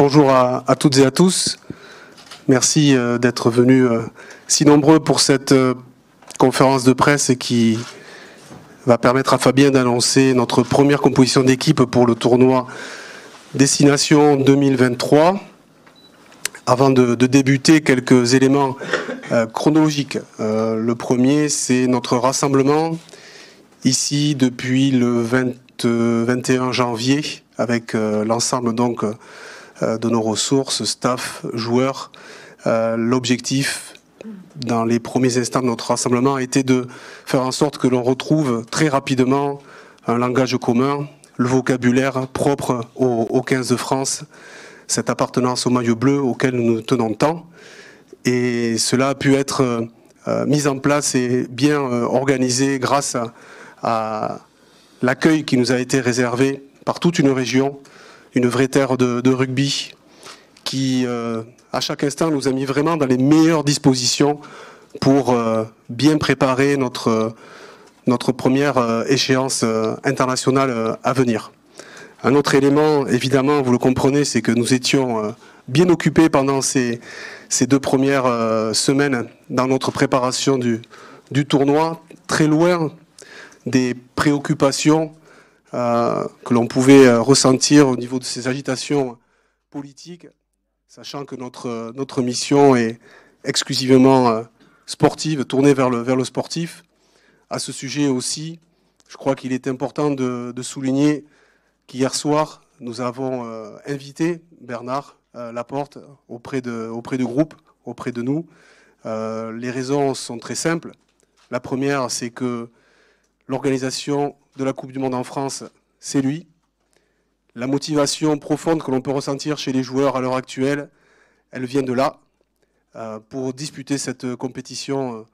Bonjour à toutes et à tous. Merci d'être venus si nombreux pour cette conférence de presse qui va permettre à Fabien d'annoncer notre première composition d'équipe pour le tournoi Destination 2023. Avant de débuter, quelques éléments chronologiques. Le premier, c'est notre rassemblement ici depuis le 21 janvier avec l'ensemble donc de nos ressources, staff, joueurs. L'objectif dans les premiers instants de notre rassemblement a été de faire en sorte que l'on retrouve très rapidement un langage commun, le vocabulaire propre au 15 de France, cette appartenance au maillot bleu auquel nous nous tenons tant. Et cela a pu être mis en place et bien organisé grâce à l'accueil qui nous a été réservé par toute une région, une vraie terre de rugby qui, à chaque instant, nous a mis vraiment dans les meilleures dispositions pour bien préparer notre première échéance internationale à venir. Un autre élément, évidemment, vous le comprenez, c'est que nous étions bien occupés pendant ces 2 premières semaines dans notre préparation du tournoi, très loin des préoccupations que l'on pouvait ressentir au niveau de ces agitations politiques, sachant que notre mission est exclusivement sportive, tournée vers le sportif. À ce sujet aussi, je crois qu'il est important de souligner qu'hier soir, nous avons invité Bernard Laporte auprès du groupe, auprès de nous. Les raisons sont très simples. La première, c'est que l'organisation de la Coupe du Monde en France, c'est lui. La motivation profonde que l'on peut ressentir chez les joueurs à l'heure actuelle, elle vient de là, pour disputer cette compétition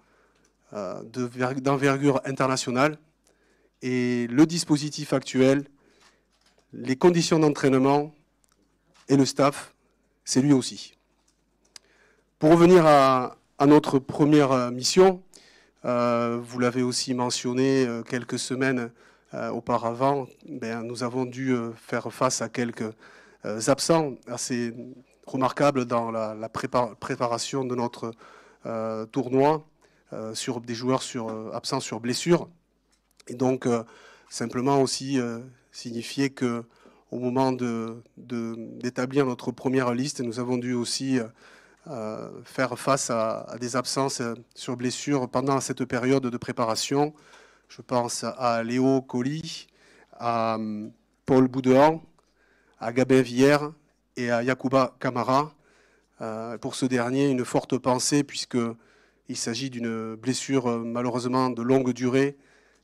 d'envergure internationale. Et le dispositif actuel, les conditions d'entraînement et le staff, c'est lui aussi. Pour revenir à notre première mission, vous l'avez aussi mentionné quelques semaines auparavant, nous avons dû faire face à quelques absents assez remarquables dans la préparation de notre tournoi, sur des joueurs absents sur blessure. Et donc, simplement aussi signifier que au moment d'établir notre première liste, nous avons dû aussi faire face à des absences sur blessure pendant cette période de préparation. Je pense à Léo Colli, à Paul Boudéan, à Gabin Villers et à Yacouba Camara. Pour ce dernier, une forte pensée puisqu'il s'agit d'une blessure malheureusement de longue durée,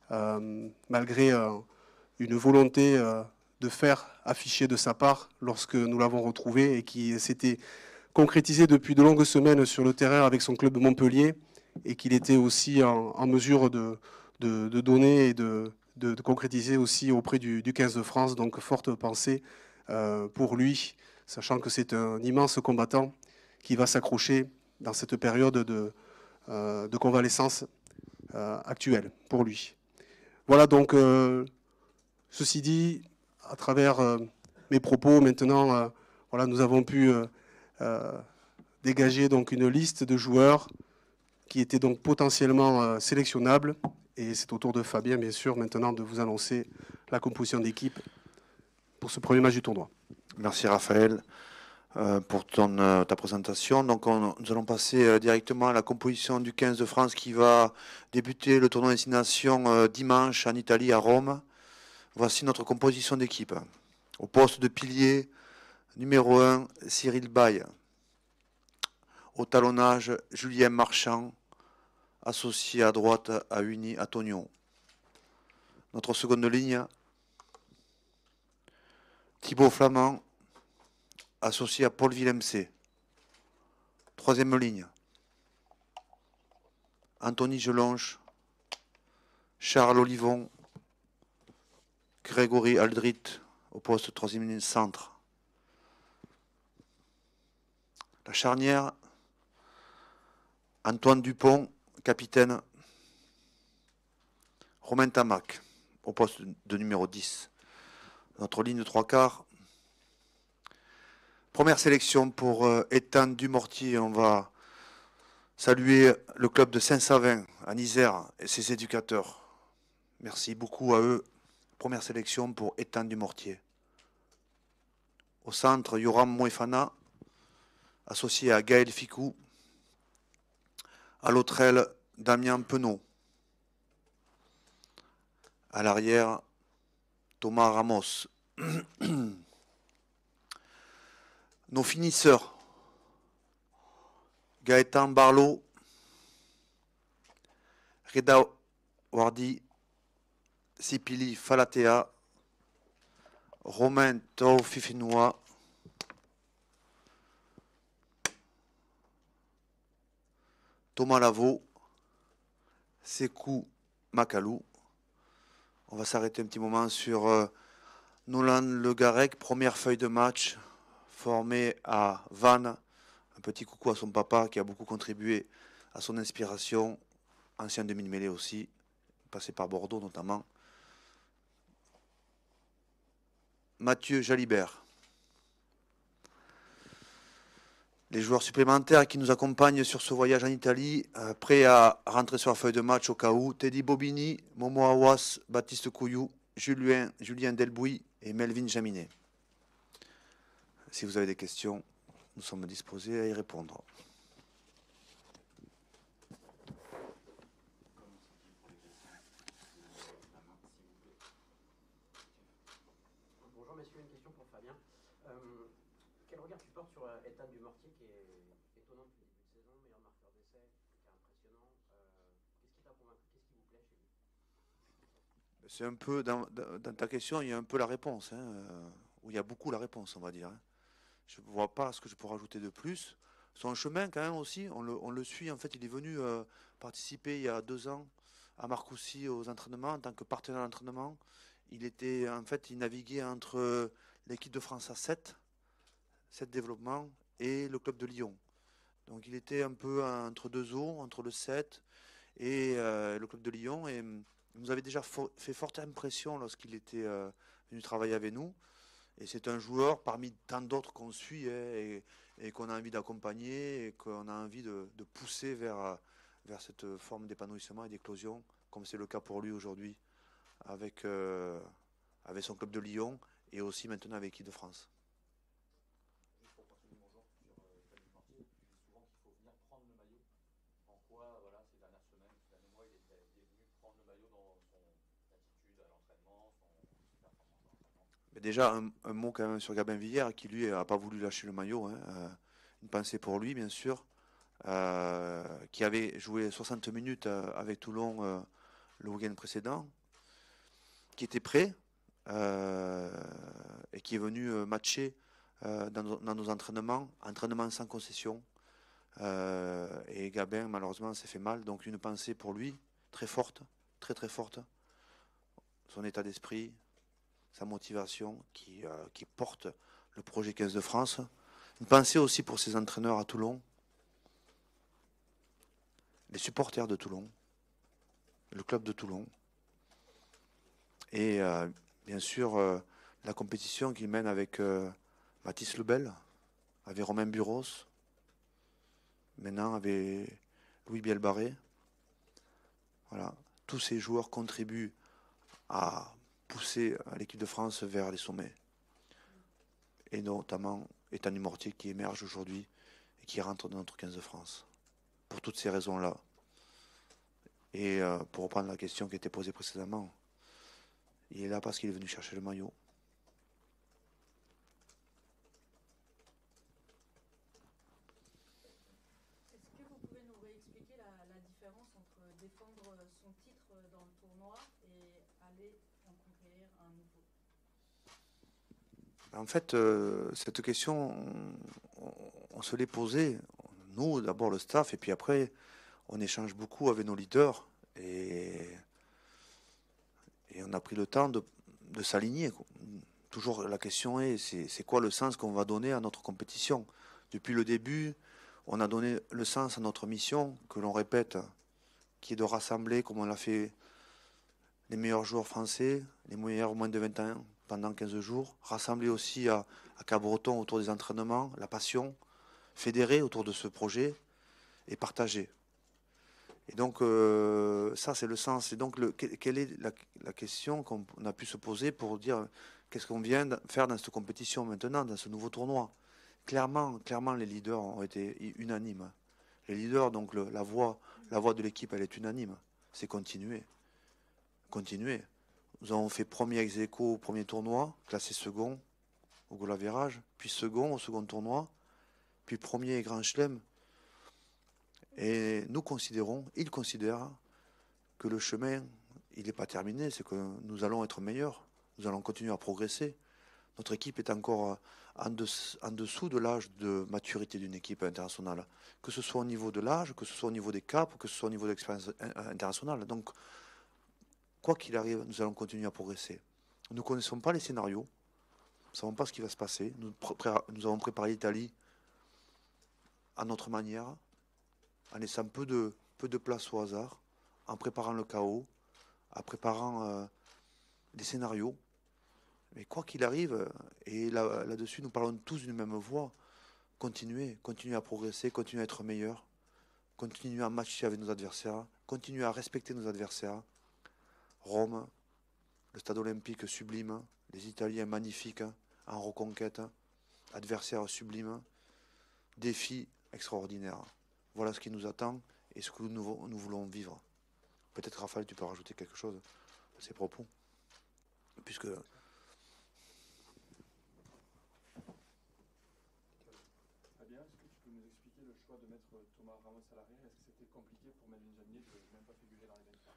malgré une volonté de faire afficher de sa part lorsque nous l'avons retrouvé et qui s'était concrétisé depuis de longues semaines sur le terrain avec son club de Montpellier et qu'il était aussi en mesure de donner et de concrétiser aussi auprès du 15 de France. Donc forte pensée pour lui, sachant que c'est un immense combattant qui va s'accrocher dans cette période de convalescence actuelle pour lui. Voilà donc, ceci dit, à travers mes propos maintenant, voilà, nous avons pu dégager donc une liste de joueurs qui étaient donc potentiellement sélectionnables. Et c'est au tour de Fabien, bien sûr, maintenant de vous annoncer la composition d'équipe pour ce premier match du tournoi. Merci Raphaël pour ta présentation. Donc nous allons passer directement à la composition du 15 de France qui va débuter le tournoi Destination dimanche en Italie, à Rome. Voici notre composition d'équipe. Au poste de pilier, numéro 1, Cyril Baye. Au talonnage, Julien Marchand, associé à droite à Uni Antonio. Notre seconde ligne, Thibaut Flamand, associé à Paul Villemc. Troisième ligne, Anthony Gelonche, Charles Olivon, Grégory Aldrit au poste de troisième ligne centre. La charnière, Antoine Dupont, capitaine. Romain Tamac au poste de numéro 10. Notre ligne de 3 quarts, Première sélection pour Étienne Dumortier. On va saluer le club de Saint-Savin à Isère et ses éducateurs. Merci beaucoup à eux. Première sélection pour Étienne Dumortier. Au centre, Yoram Moefana, associé à Gaël Ficou. À l'autre aile, Damien Penaud. À l'arrière, Thomas Ramos. Nos finisseurs, Gaëtan Barlow, Reda Wardi, Sipili Falatea, Romain Taufifinois, Thomas Lavaux, Sekou Makalou. On va s'arrêter un petit moment sur Nolan Le Garec, première feuille de match, formé à Vannes. Un petit coucou à son papa qui a beaucoup contribué à son inspiration, ancien demi-mêlée aussi, passé par Bordeaux notamment. Mathieu Jalibert. Les joueurs supplémentaires qui nous accompagnent sur ce voyage en Italie, prêts à rentrer sur la feuille de match au cas où. Teddy Bobigny, Momo Awas, Baptiste Couillou, Julien Delbouy et Melvin Jaminet. Si vous avez des questions, nous sommes disposés à y répondre. Bonjour messieurs, une question pour Fabien. Quel regard tu portes sur Étienne Dumortier qui est étonnant depuis le début de saison, meilleur marqueur d'essai, qui est impressionnant. Qu'est-ce qui t'a convaincu? Qu'est-ce qui vous plaît chez lui? C'est un peu, dans ta question, il y a un peu la réponse, où il y a beaucoup la réponse, on va dire. Je ne vois pas ce que je peux rajouter de plus. Son chemin, quand même, aussi, on le suit. En fait, il est venu participer il y a 2 ans à Marcoussis aux entraînements en tant que partenaire d'entraînement. Il naviguait entre l'équipe de France A7, 7 développement, et le club de Lyon. Donc il était un peu entre 2 eaux, entre le 7 et le club de Lyon. Et il nous avait déjà fait forte impression lorsqu'il était venu travailler avec nous. Et c'est un joueur parmi tant d'autres qu'on suit et qu'on a envie d'accompagner et qu'on a envie de pousser vers cette forme d'épanouissement et d'éclosion, comme c'est le cas pour lui aujourd'hui avec son club de Lyon et aussi maintenant avec l'équipe de France. Juste pour continuer, bonjour, sur Étienne Dumortier, tu dis souvent qu'il faut venir prendre le maillot. En quoi, voilà, ces dernières semaines, ces derniers mois, il est venu prendre le maillot dans son attitude à l'entraînement, ses performances à l'entraînement? Mais déjà, un mot quand même sur Gabin Villière, qui lui n'a pas voulu lâcher le maillot. Une pensée pour lui, bien sûr, qui avait joué 60 minutes avec Toulon le week-end précédent, qui était prêt et qui est venu matcher dans nos entraînements sans concession. Et Gabin, malheureusement, s'est fait mal. Donc une pensée pour lui, très forte, très très forte. Son état d'esprit, sa motivation qui porte le projet 15 de France. Une pensée aussi pour ses entraîneurs à Toulon, les supporters de Toulon, le club de Toulon. Et bien sûr, la compétition qu'il mène avec Mathis Lebel, avec Romain Buros, maintenant avec Louis Bielbarré. Voilà. Tous ces joueurs contribuent à pousser l'équipe de France vers les sommets. Et notamment Étienne Dumortier qui émerge aujourd'hui et qui rentre dans notre 15 de France. Pour toutes ces raisons-là. Et pour reprendre la question qui était posée précédemment, il est là parce qu'il est venu chercher le maillot. Est-ce que vous pouvez nous réexpliquer la différence entre défendre son titre dans le tournoi et aller en conquérir un nouveau? En fait, cette question, on se l'est posée. Nous, d'abord le staff, et puis après, on échange beaucoup avec nos leaders. Et on a pris le temps de s'aligner. Toujours la question est, c'est quoi le sens qu'on va donner à notre compétition? Depuis le début, on a donné le sens à notre mission, que l'on répète, qui est de rassembler, comme on l'a fait, les meilleurs joueurs français, les meilleurs moins de 21 pendant 15 jours, rassembler aussi à Cabreton autour des entraînements, la passion, fédérer autour de ce projet et partager. Et donc, ça, c'est le sens. Et donc, quelle est la question qu'on a pu se poser pour dire qu'est-ce qu'on vient de faire dans cette compétition maintenant, dans ce nouveau tournoi? Clairement, les leaders ont été unanimes. Les leaders, donc la voix de l'équipe, elle est unanime. C'est continuer. Continuer. Nous avons fait premier ex aequo au premier tournoi, classé second au goal average, puis second au second tournoi, puis premier Grand Chelem. Et nous considérons, ils considèrent que le chemin, il n'est pas terminé, c'est que nous allons être meilleurs, nous allons continuer à progresser. Notre équipe est encore en dessous de l'âge de maturité d'une équipe internationale, que ce soit au niveau de l'âge, que ce soit au niveau des caps, que ce soit au niveau de l'expérience internationale. Donc, quoi qu'il arrive, nous allons continuer à progresser. Nous ne connaissons pas les scénarios, nous ne savons pas ce qui va se passer. Nous avons préparé l'Italie à notre manière, en laissant peu de place au hasard, en préparant le chaos, en préparant des scénarios. Mais quoi qu'il arrive, et là-dessus nous parlons tous d'une même voix, continuer à progresser, continuer à être meilleur, continuer à matcher avec nos adversaires, continuer à respecter nos adversaires. Rome, le stade olympique sublime, les Italiens magnifiques, en reconquête, adversaires sublimes, défis extraordinaires. Voilà ce qui nous attend et ce que nous voulons vivre. Peut-être Raphaël, tu peux rajouter quelque chose à ces propos, puisque... Fabien, est-ce que tu peux nous expliquer le choix de mettre Thomas Ramos à l'arrière? Est-ce que c'était compliqué pour Melvin Jaminet de même pas figurer dans les 23?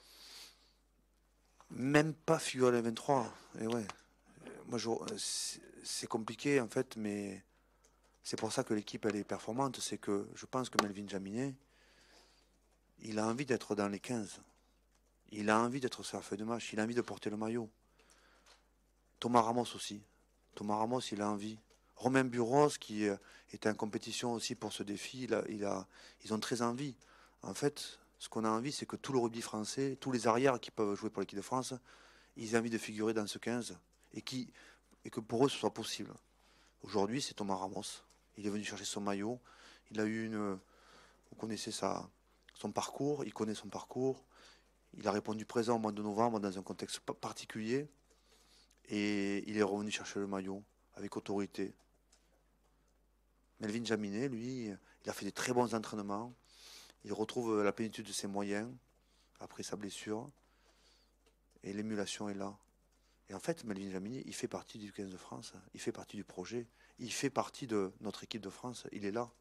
Même pas figurer dans les 23, et ouais. Moi, c'est compliqué en fait, mais c'est pour ça que l'équipe elle est performante. C'est que je pense que Melvin Jaminet, il a envie d'être dans les 15. Il a envie d'être sur la feuille de match. Il a envie de porter le maillot. Thomas Ramos aussi. Thomas Ramos, il a envie. Romain Buros, qui est en compétition aussi pour ce défi, ils ont très envie. En fait, ce qu'on a envie, c'est que tout le rugby français, tous les arrières qui peuvent jouer pour l'équipe de France, ils aient envie de figurer dans ce 15 et que pour eux, ce soit possible. Aujourd'hui, c'est Thomas Ramos. Il est venu chercher son maillot. Il a eu vous connaissez son parcours. Il connaît son parcours. Il a répondu présent au mois de novembre dans un contexte particulier. Et il est revenu chercher le maillot avec autorité. Melvin Jaminet, lui, il a fait des très bons entraînements. Il retrouve la plénitude de ses moyens après sa blessure. Et l'émulation est là. Et en fait, Melvin Jaminet, il fait partie du 15 de France. Il fait partie du projet. Il fait partie de notre équipe de France. Il est là.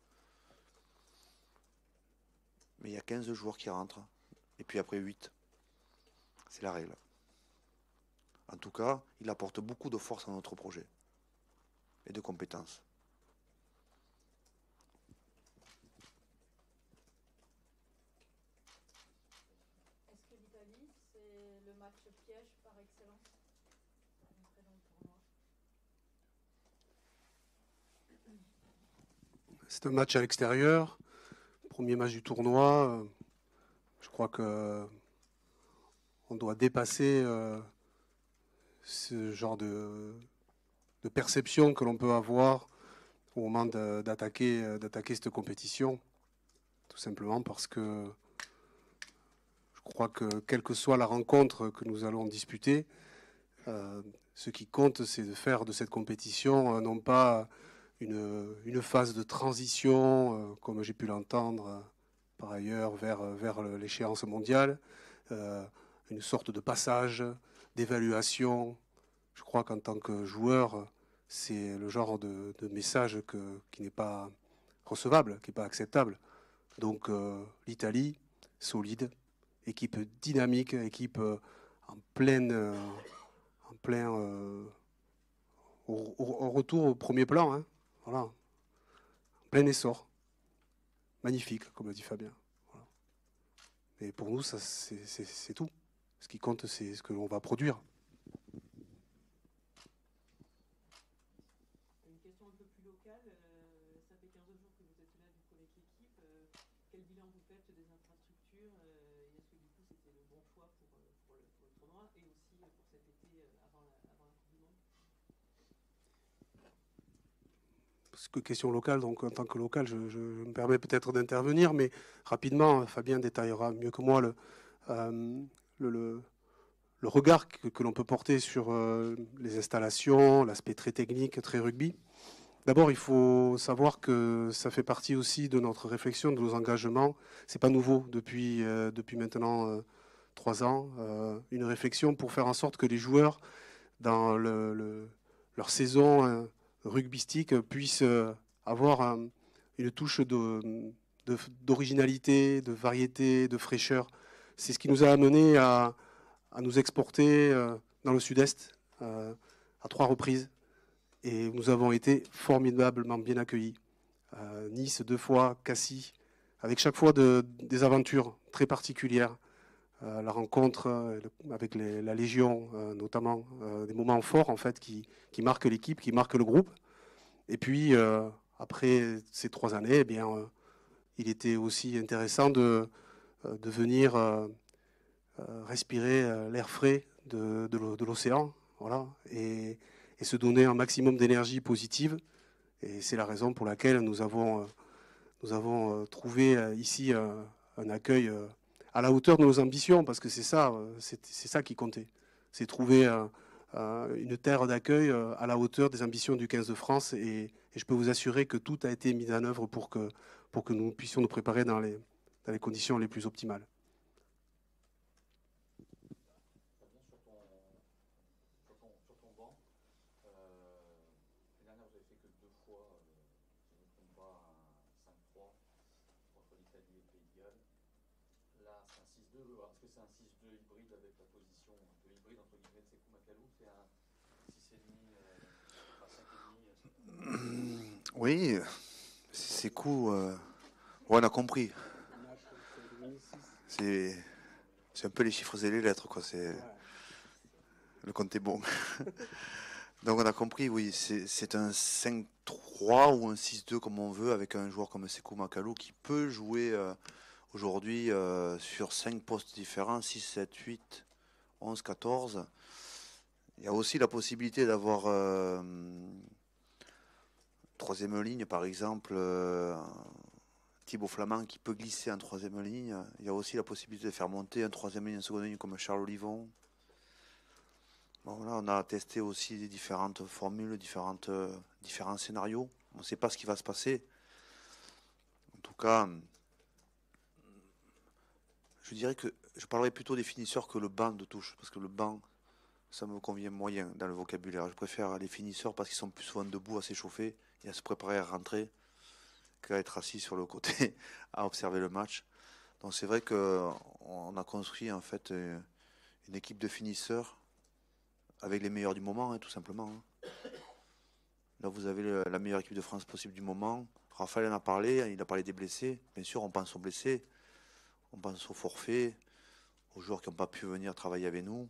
Mais il y a 15 joueurs qui rentrent. Et puis après 8. C'est la règle. En tout cas, il apporte beaucoup de force à notre projet. Et de compétences. Est-ce que l'Italie, c'est le match piège par excellence après dans le tournoi? C'est un match à l'extérieur, premier match du tournoi. Je crois que on doit dépasser ce genre de perception que l'on peut avoir au moment d'attaquer cette compétition. Tout simplement parce que je crois que quelle que soit la rencontre que nous allons disputer, ce qui compte, c'est de faire de cette compétition non pas une phase de transition, comme j'ai pu l'entendre par ailleurs, vers l'échéance mondiale, une sorte de passage, d'évaluation. Je crois qu'en tant que joueur, c'est le genre de message qui n'est pas recevable, qui n'est pas acceptable. Donc l'Italie, solide, équipe dynamique, équipe en plein au retour au premier plan, hein. Voilà, en plein essor, magnifique, comme l'a dit Fabien. Voilà. Et pour nous, ça c'est tout. Ce qui compte, c'est ce que l'on va produire. Une question un peu plus locale, ça fait 15 jours que vous êtes là du coup avec l'équipe. Quel bilan vous faites des infrastructures et est-ce que du coup c'était le bon choix pour le tournoi et aussi pour cet été avant la Coupe du question locale, donc en tant que local, je me permets peut-être d'intervenir, mais rapidement, Fabien détaillera mieux que moi le regard que l'on peut porter sur les installations, l'aspect très technique, très rugby. D'abord, il faut savoir que ça fait partie aussi de notre réflexion, de nos engagements. C'est pas nouveau depuis maintenant 3 ans. Une réflexion pour faire en sorte que les joueurs, dans leur saison rugbystique, puissent avoir une touche d'originalité, de variété, de fraîcheur. C'est ce qui nous a amené à nous exporter dans le sud-est à 3 reprises. Et nous avons été formidablement bien accueillis. Nice 2 fois, Cassis, avec chaque fois des aventures très particulières. La rencontre avec la Légion, notamment, des moments forts en fait qui marquent l'équipe, qui marquent le groupe. Et puis, après ces 3 années, eh bien, il était aussi intéressant de venir respirer l'air frais de l'océan. Voilà. Et se donner un maximum d'énergie positive. Et c'est la raison pour laquelle nous avons trouvé ici un accueil à la hauteur de nos ambitions, parce que c'est ça qui comptait. C'est trouver une terre d'accueil à la hauteur des ambitions du 15 de France. Et je peux vous assurer que tout a été mis en œuvre pour que nous puissions nous préparer dans les conditions les plus optimales. Est-ce que c'est un 6-2 hybride avec la position un peu hybride entre guillemets de Sékou Makalu? C'est un 6,5, 5,5 Oui, Sékou, on a compris. C'est un peu les chiffres et les lettres, quoi. Le compte est bon. Donc on a compris, oui, c'est un 5-3 ou un 6-2 comme on veut, avec un joueur comme Sékou Makalu qui peut jouer aujourd'hui sur 5 postes différents, 6, 7, 8, 11, 14. Il y a aussi la possibilité d'avoir troisième ligne, par exemple, Thibaut Flamand qui peut glisser en troisième ligne. Il y a aussi la possibilité de faire monter un troisième ligne, en seconde ligne comme Charles Olivon. Bon, voilà, on a testé aussi des différentes formules, différents scénarios. On ne sait pas ce qui va se passer. En tout cas, je dirais que je parlerai plutôt des finisseurs que le banc de touche, parce que le banc, ça me convient moyen dans le vocabulaire. Je préfère les finisseurs parce qu'ils sont plus souvent debout à s'échauffer et à se préparer à rentrer qu'à être assis sur le côté à observer le match. Donc c'est vrai qu'on a construit en fait une équipe de finisseurs avec les meilleurs du moment, hein, tout simplement. Hein. Là, vous avez la meilleure équipe de France possible du moment. Raphaël en a parlé, il a parlé des blessés. Bien sûr, on pense aux blessés, on pense aux forfaits, aux joueurs qui n'ont pas pu venir travailler avec nous,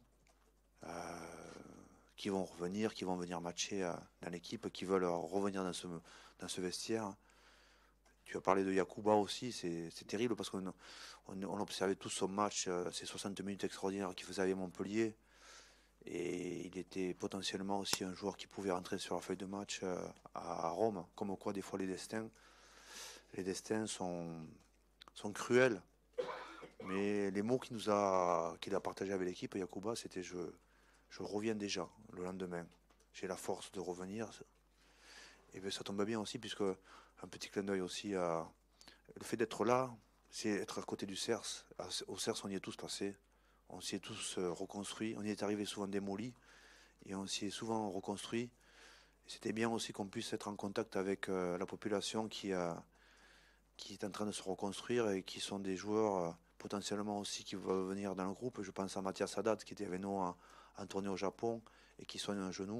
qui vont revenir, qui vont venir matcher dans l'équipe, qui veulent revenir dans ce vestiaire. Tu as parlé de Yacouba aussi, c'est terrible parce qu'on observait tous son match, ces 60 minutes extraordinaires qu'il faisait avec Montpellier. Et il était potentiellement aussi un joueur qui pouvait rentrer sur la feuille de match à Rome. Comme quoi, des fois, les destins sont cruels. Mais les mots qu'il a partagés avec l'équipe, Yacouba, c'était je reviens déjà le lendemain. J'ai la force de revenir. Et bien, ça tombe bien aussi, puisque un petit clin d'œil aussi à le fait d'être là, c'est être à côté du CERS. Au CERS, on y est tous passés. On s'y est tous reconstruits. On y est arrivé souvent démolis et on s'y est souvent reconstruit. Et c'était bien aussi qu'on puisse être en contact avec la population qui est en train de se reconstruire et qui sont des joueurs potentiellement aussi qui veulent venir dans le groupe. Je pense à Mathias Haddad qui était avec nous en tournée au Japon et qui soigne un genou.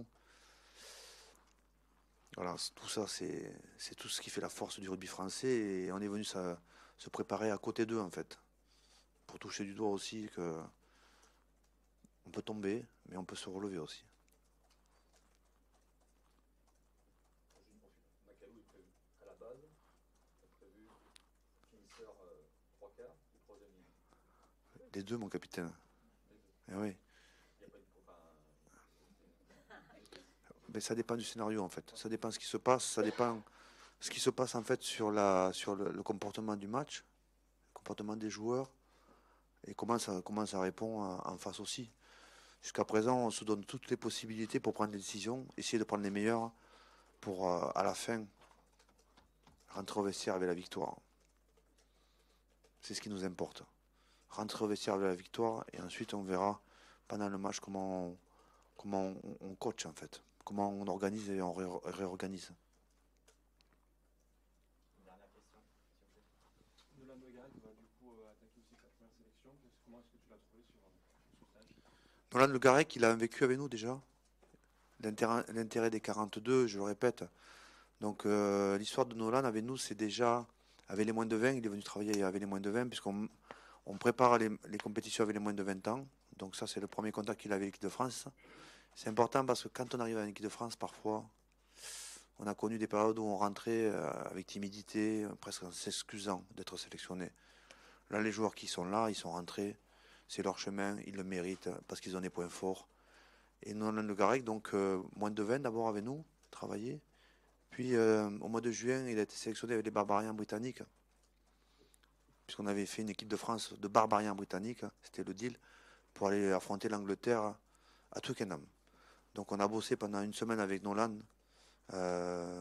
Voilà, tout ça, c'est tout ce qui fait la force du rugby français et on est venu se préparer à côté d'eux en fait. Pour toucher du doigt aussi que on peut tomber, mais on peut se relever aussi. Makalu est prévu à la base, est prévu finisseur 3 quarts ou troisième ligne. Les deux, mon capitaine. Eh oui. Il n'y a pas de Mais ça dépend du scénario en fait. Ça dépend de ce qui se passe, ça dépend ce qui se passe en fait sur le comportement du match, le comportement des joueurs, et comment ça répond en face aussi. Jusqu'à présent, on se donne toutes les possibilités pour prendre des décisions, essayer de prendre les meilleures pour, à la fin, rentrer au vestiaire avec la victoire. C'est ce qui nous importe. Rentrer au vestiaire avec la victoire, et ensuite on verra pendant le match comment on coach en fait, comment on organise et on réorganise. Dernière question, s'il vous plaît. Nolan Le Garrec va du coup attaquer aussi sa première sélection. Comment est-ce que tu l'as trouvé sur ce stage? Nolan Le Garrec, il a vécu avec nous déjà. L'intérêt des 42, je le répète. Donc l'histoire de Nolan avec nous, c'est déjà avec les moins de 20. Il est venu travailler avec les moins de 20 puisqu'on prépare les compétitions avec les moins de 20 ans. Donc ça, c'est le premier contact qu'il a avec l'équipe de France. C'est important parce que quand on arrive à l'équipe de France, parfois, on a connu des périodes où on rentrait avec timidité, presque en s'excusant d'être sélectionné. Là, les joueurs qui sont là, ils sont rentrés. C'est leur chemin, ils le méritent parce qu'ils ont des points forts. Et Nolan Le Garrec, donc moins de 20 d'abord avec nous, travailler. Puis au mois de juin, il a été sélectionné avec les Barbarians britanniques. Puisqu'on avait fait une équipe de France de Barbarians britanniques, c'était le deal, pour aller affronter l'Angleterre à Twickenham. Donc on a bossé pendant une semaine avec Nolan à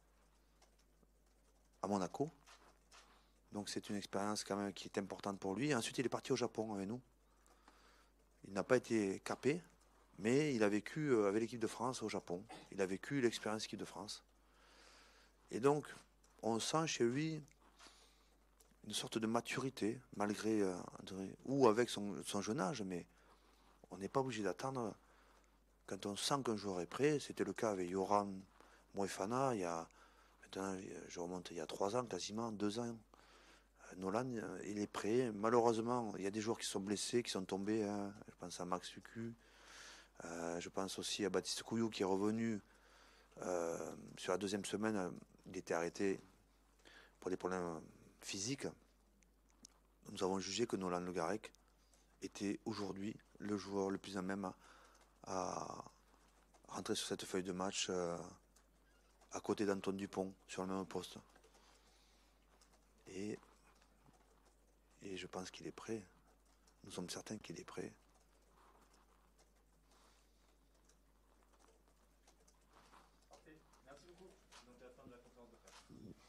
Monaco. Donc c'est une expérience quand même qui est importante pour lui. Et ensuite il est parti au Japon avec nous. Il n'a pas été capé, mais il a vécu avec l'équipe de France au Japon. Il a vécu l'expérience équipe de France. Et donc on sent chez lui une sorte de maturité, malgré, ou avec son jeune âge, mais on n'est pas obligé d'attendre. Quand on sent qu'un joueur est prêt, c'était le cas avec Yoram Moefana, maintenant, je remonte il y a 3 ans, quasiment 2 ans. Nolan, il est prêt. Malheureusement, il y a des joueurs qui sont blessés, qui sont tombés. Hein. Je pense à Max Lucu. Je pense aussi à Baptiste Couillou qui est revenu sur la deuxième semaine. Il était arrêté pour des problèmes physiques. Nous avons jugé que Nolan Le Garrec était aujourd'hui le joueur le plus à même à rentrer sur cette feuille de match à côté d'Antoine Dupont sur le même poste. Et je pense qu'il est prêt. Nous sommes certains qu'il est prêt. Parfait. Merci beaucoup. Donc à la fin de la conférence de presse.